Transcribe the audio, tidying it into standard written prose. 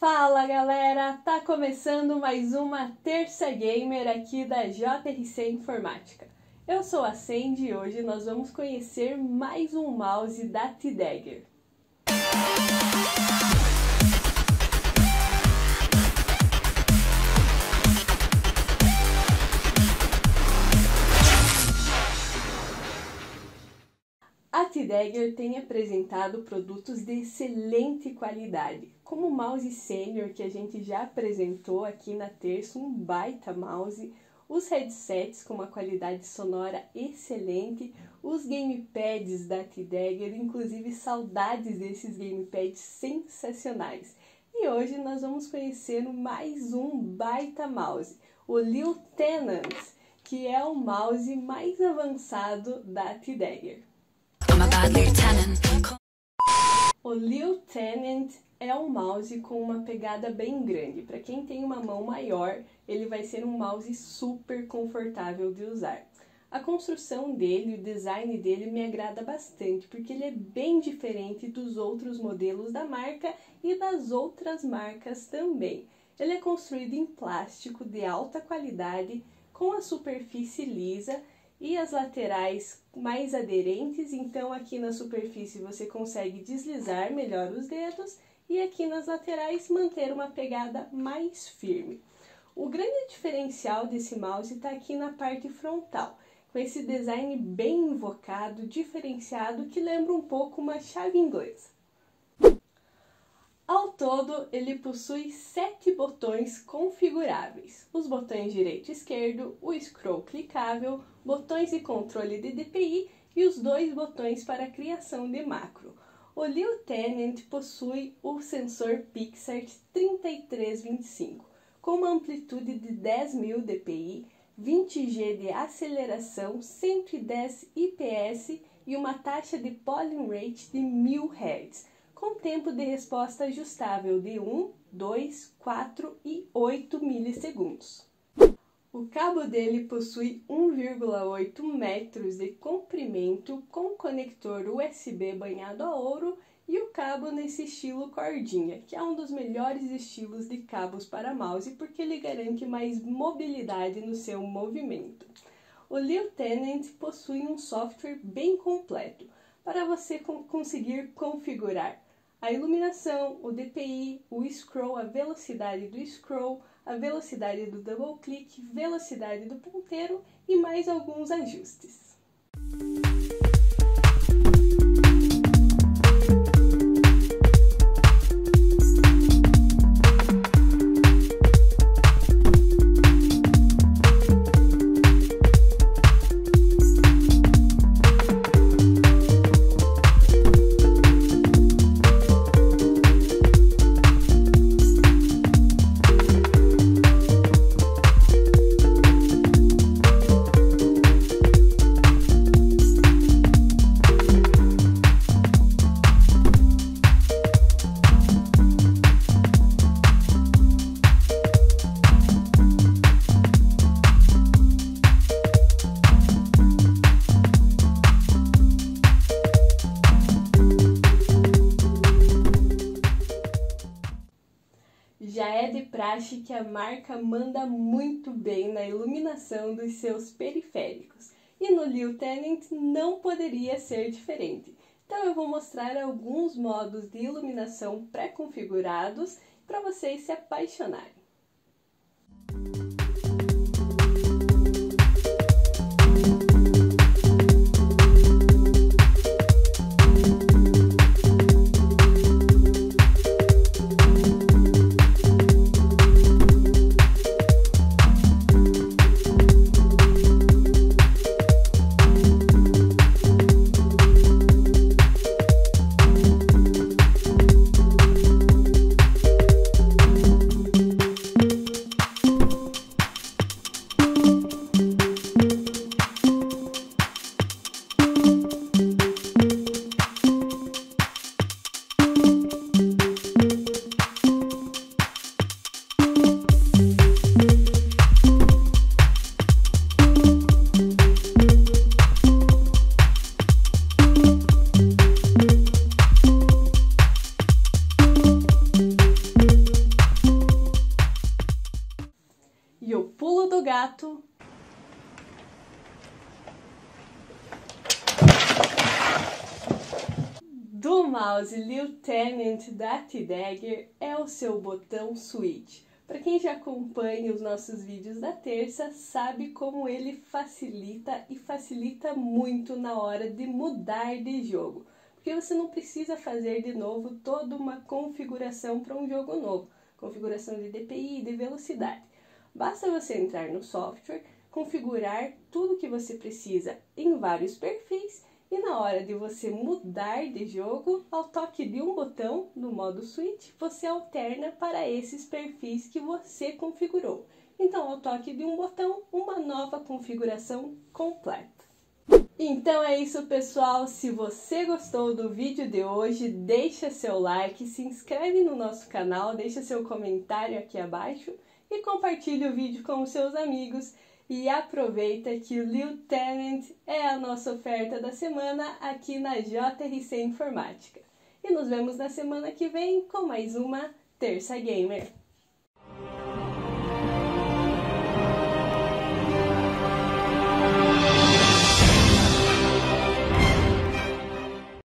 Fala galera, tá começando mais uma Terça Gamer aqui da JRC Informática. Eu sou a Sandy e hoje nós vamos conhecer mais um mouse da T-Dagger. A T-Dagger tem apresentado produtos de excelente qualidade, como o mouse sênior que a gente já apresentou aqui na terça, um baita mouse, os headsets com uma qualidade sonora excelente, os gamepads da T-Dagger, inclusive saudades desses gamepads sensacionais. E hoje nós vamos conhecer mais um baita mouse, o Lieutenant, que é o mouse mais avançado da T-Dagger. O Lieutenant é um mouse com uma pegada bem grande. Para quem tem uma mão maior, ele vai ser um mouse super confortável de usar. A construção dele, o design dele me agrada bastante, porque ele é bem diferente dos outros modelos da marca e das outras marcas também. Ele é construído em plástico de alta qualidade, com a superfície lisa e as laterais mais aderentes, então aqui na superfície você consegue deslizar melhor os dedos e aqui nas laterais manter uma pegada mais firme. O grande diferencial desse mouse está aqui na parte frontal, com esse design bem invocado, diferenciado, que lembra um pouco uma chave inglesa. Ao todo, ele possui 7 botões configuráveis. Os botões direito e esquerdo, o scroll clicável, botões de controle de DPI e os 2 botões para criação de macro. O Lieutenant possui o sensor Pixart 3325, com uma amplitude de 10.000 dpi, 20 G de aceleração, 110 IPS e uma taxa de polling rate de 1000 Hz. Com tempo de resposta ajustável de 1, 2, 4 e 8 milissegundos. O cabo dele possui 1,8 metros de comprimento com conector USB banhado a ouro e o cabo nesse estilo cordinha, que é um dos melhores estilos de cabos para mouse porque ele garante mais mobilidade no seu movimento. O Lieutenant possui um software bem completo para você conseguir configurar a iluminação, o DPI, o scroll, a velocidade do scroll, a velocidade do double click, velocidade do ponteiro e mais alguns ajustes. Já é de praxe que a marca manda muito bem na iluminação dos seus periféricos. E no Lieutenant não poderia ser diferente. Então eu vou mostrar alguns modos de iluminação pré-configurados para vocês se apaixonarem. gato. Do mouse Lieutenant da T-Dagger é o seu botão Switch. Para quem já acompanha os nossos vídeos da terça, sabe como ele facilita e facilita muito na hora de mudar de jogo. Porque você não precisa fazer de novo toda uma configuração para um jogo novo. Configuração de DPI e de velocidade. Basta você entrar no software, configurar tudo que você precisa em vários perfis e na hora de você mudar de jogo, ao toque de um botão no modo Switch, você alterna para esses perfis que você configurou. Então, ao toque de um botão, uma nova configuração completa. Então é isso, pessoal. Se você gostou do vídeo de hoje, deixa seu like, se inscreve no nosso canal, deixa seu comentário aqui abaixo e compartilhe o vídeo com os seus amigos. E aproveita que o Lieutenant é a nossa oferta da semana aqui na JRC Informática. E nos vemos na semana que vem com mais uma Terça Gamer.